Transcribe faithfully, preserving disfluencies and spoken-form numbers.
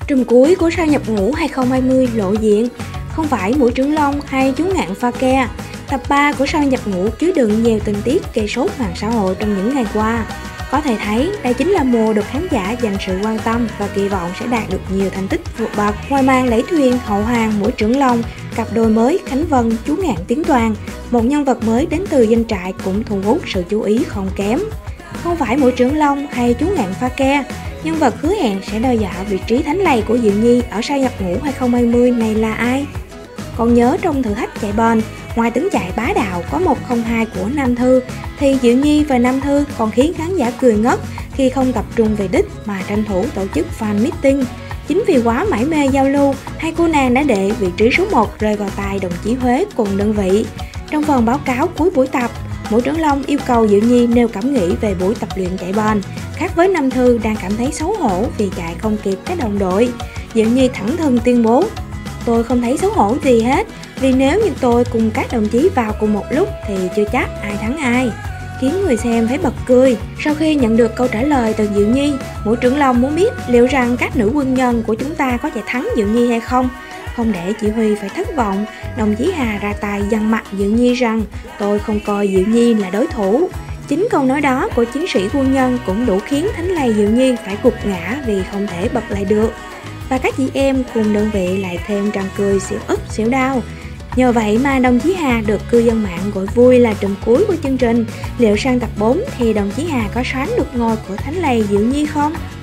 Trùm cuối của sao nhập ngũ hai không hai không lộ diện, không phải Mũi Trưởng Long hay chú ngạn pha ke. Tập ba của sao nhập ngũ chứa đựng nhiều tình tiết gây sốt mạng xã hội trong những ngày qua. Có thể thấy đây chính là mùa được khán giả dành sự quan tâm và kỳ vọng sẽ đạt được nhiều thành tích vượt bậc. Ngoài màn lẫy thuyền hậu hoàng Mũi Trưởng Long, cặp đôi mới Khánh Vân chú ngạn Tiến Toàn, một nhân vật mới đến từ doanh trại cũng thu hút sự chú ý không kém. Không phải Mũi Trưởng Long hay chú ngạn pha ke, nhân vật hứa hẹn sẽ đe dọa vị trí thánh lầy của Diệu Nhi ở sao nhập ngũ hai không hai không này là ai? Còn nhớ trong thử thách chạy bền, ngoài tính chạy bá đạo có một không hai của Nam Thư, thì Diệu Nhi và Nam Thư còn khiến khán giả cười ngất khi không tập trung về đích mà tranh thủ tổ chức fan meeting. Chính vì quá mải mê giao lưu, hai cô nàng đã để vị trí số một rơi vào tay đồng chí Huế cùng đơn vị. Trong phần báo cáo cuối buổi tập, Mũi Trưởng Long yêu cầu Diệu Nhi nêu cảm nghĩ về buổi tập luyện chạy bền, khác với Nam Thư đang cảm thấy xấu hổ vì chạy không kịp các đồng đội. Diệu Nhi thẳng thừng tuyên bố: "Tôi không thấy xấu hổ gì hết, vì nếu như tôi cùng các đồng chí vào cùng một lúc thì chưa chắc ai thắng ai", khiến người xem phải bật cười. Sau khi nhận được câu trả lời từ Diệu Nhi, Mũi Trưởng Long muốn biết liệu rằng các nữ quân nhân của chúng ta có thể thắng Diệu Nhi hay không. Không để chị Huy phải thất vọng, đồng chí Hà ra tay dằn mặt Diệu Nhi rằng tôi không coi Diệu Nhi là đối thủ. Chính câu nói đó của chiến sĩ quân nhân cũng đủ khiến thánh lầy Diệu Nhi phải gục ngã vì không thể bật lại được. Và các chị em cùng đơn vị lại thêm tràng cười xỉu ức xỉu đau. Nhờ vậy mà đồng chí Hà được cư dân mạng gọi vui là trùm cuối của chương trình. Liệu sang tập bốn thì đồng chí Hà có xoán được ngôi của thánh lầy Diệu Nhi không?